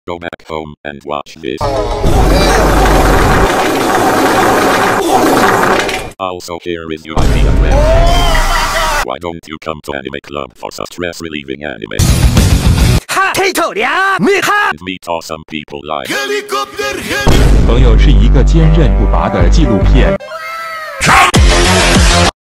Go back home and watch this. Also, here is your idea. Why don't you come to Anime Club for some stress-relieving anime? And meet awesome people like 朋友是一个坚韧不拔的纪录片。